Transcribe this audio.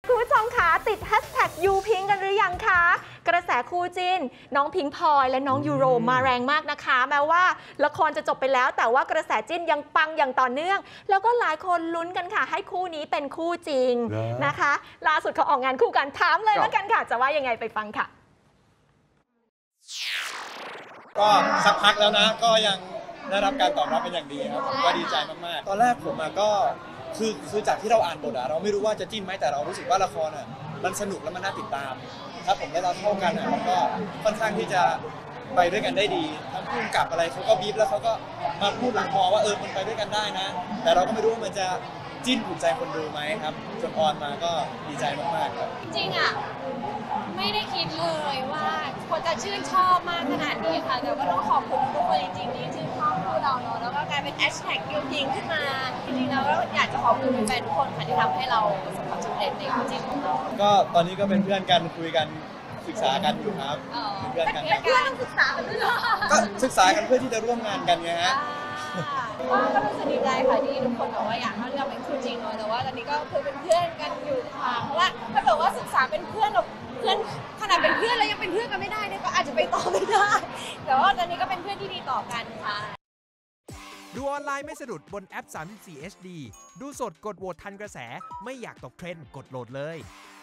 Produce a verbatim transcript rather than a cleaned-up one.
คุณผู้ชมคะติดแฮชแท็กยูพิงกันหรือยังคะกระแสคู่จิ้นน้องพิงพลอยและน้องยูโรมาแรงมากนะคะแม้ว่าละครจะจบไปแล้วแต่ว่ากระแสจิ้นยังปังอย่างต่อเนื่องแล้วก็หลายคนลุ้นกันค่ะให้คู่นี้เป็นคู่จริงนะคะล่าสุดเขาออกงานคู่กันถามเลยแล้วกันค่ะจะว่ายังไงไปฟังค่ะก็สักพักแล้วนะก็ยังได้รับการตอบรับเป็นอย่างดีครับผมก็ดีใจมากๆตอนแรกผมอะก็คือคือจากที่เราอ่านบทอะเราไม่รู้ว่าจะจิ้นไหมแต่เรารู้สึกว่าละครอะมันสนุกและมันน่าติดตามครับผมแล้วเราเข้ากันอะมันก็ค่อนข้างที่จะไปด้วยกันได้ดีทั้งพุ่งกับอะไรเขาก็บีบแล้วเขาก็มาพูดหลังมอว่าเออมันไปด้วยกันได้นะแต่เราก็ไม่รู้ว่ามันจะจิ้นถูกใจคนดูไหมครับจนออนมาก็ดีใจมากๆครับจริงๆอ่ะไม่ได้คิดเลยว่าคนจะชื่นชอบมากขนาดนี้ค่ะแต่ว่าต้องขอบคุณทุกคนจริงๆที่ชื่นชอบคู่เราเนาะแล้วก็กลายเป็นแฮชแท็กยูพิงขึ้นมาจริงๆแล้วก็อยากจะขอบคุณแฟนๆทุกคนค่ะที่ทำให้เราประสบความสำเร็จในคู่จิ้นของเราก็ตอนนี้ก็เป็นเพื่อนกันคุยกันศึกษากันอยู่ครับเป็นเพื่อนกันเป็นเพื่อนศึกษากันด้วยก็ศึกษากันเพื่อที่จะร่วมงานกันไงฮะก็รู้สึกดีใจค่ะที่ทุกคนบอกว่าอยากให้เราเป็นคู่จริงเนาะแต่ว่าตอนนี้ก็คือเป็นเพื่อนกันอยู่ค่ะเพราะว่าถ้าเกิดว่าศึกษาเป็นเพื่อนเราเพื่อนขนาดเป็นเพื่อนแล้วยังเป็นเพื่อนกันไม่ได้เนี่ยก็อาจจะไปต่อไม่ได้แต่ว่าตอนนี้ก็เป็นเพื่อนที่ดีต่อกันค่ะดูออนไลน์ไม่สะดุดบนแอป สามสิบสี่ เอช ดี ดูสดกดโหวตทันกระแสไม่อยากตกเทรนด์กดโหลดเลย